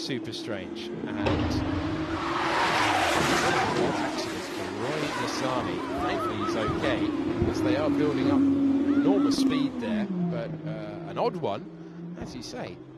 super strange. And accident for Roy Lasani. Thankfully he's okay, as they are building up enormous speed there, but an odd one, as you say.